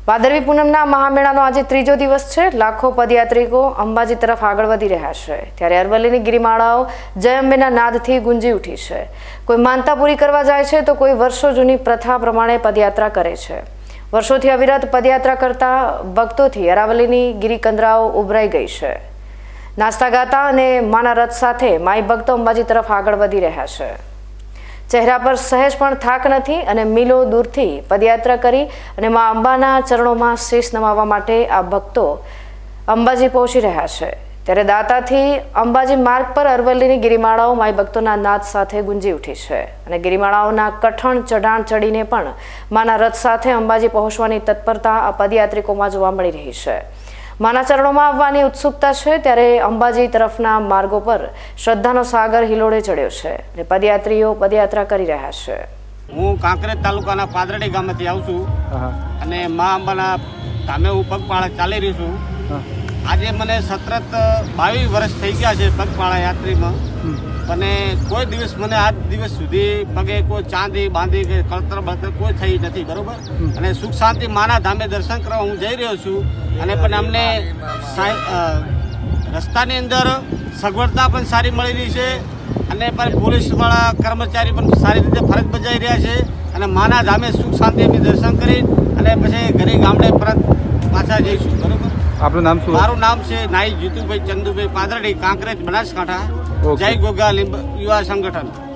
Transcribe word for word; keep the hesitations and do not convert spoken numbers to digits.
ભાદરવી પૂનમના મહામેળાનો આજે ત્રીજો દિવસ છે। લાખો પદયાત્રિકો અંબાજી તરફ આગળ વધી રહ્યા છે, ત્યારે અરવલ્લીની ગિરિમાળાઓ જય અંબેના નાદથી ગુંજી ઉઠી છે। કોઈ માનતા પૂરી કરવા જાય છે તો કોઈ વર્ષો જૂની પ્રથા પ્રમાણે પદયાત્રા કરે છે। વર્ષોથી અવિરત પદયાત્રા કરતા ભક્તોથી અરાવલીની ગિરિકંદરાઓ ઉભરાઈ ગઈ છે। નાસ્તા ગાતા અને માના રથ સાથે માઈ ભક્તો અંબાજી તરફ આગળ વધી રહ્યા છે। चेहरा पर सहज पण थाक नहीं अने मीलो दूरथी पदयात्रा करी अने मां अंबाना चरणों में शीश नमावा माटे आ भक्तो अंबाजी पहुंची रह्या छे। त्यारे दाताथी अंबाजी मार्ग पर अरवल्लीनी गिरिमाळाओ माई भक्तोना नाद साथे गुंजी उठी छे अने गिरिमाळाओना कठण चढ़ाण चढ़ीने पण माना रथ साथे अंबाजी पहोंचवानी तत्परता आ पदयात्रिकोमां जोवा मळी रही छे। माना चरणों में आववानी उत्सुकता है, त्यारे अंबाजी तरफना मार्गों पर श्रद्धानो सागर हिलोड़े चढ़्यो छे ने पदयात्रीओ पदयात्रा करी रह्या छे। हूँ कांकरेज तालुकाना पादरडी गामेथी आવું છું અને મા અંબાના ધામે હું પગપાળા ચાલી રહી છું। આજે મને સતત બાવીસ વર્ષ થઈ ગયા છે પગપાળા યાત્રીમાં, અને કોઈ દિવસ મને આજ દિવસ સુધી પગે કોઈ ચાંદી બાંધી કે કળતર બળતર કોઈ થઈ નથી, બરોબર। અને સુખ શાંતિ માના ધામે દર્શન કરવા હું જઈ રહ્યો છું। અને પણ અમને રસ્તાની અંદર સગવડતા પણ સારી મળી રહી છે અને પણ પોલીસવાળા કર્મચારી પણ સારી રીતે ફરજ બજાવી રહ્યા છે અને માના ધામે સુખ શાંતિ અમે દર્શન કરી અને પછી ઘરે ગામડે પરત પાછા જઈશું, બરોબર। આપનું નામ શું? મારું નામ છે નાઈ જીતુભાઈ ચંદુભાઈ પાદરડી, કાંકરેજ, બનાસકાંઠા। જય ગોગા યુવા સંગઠન।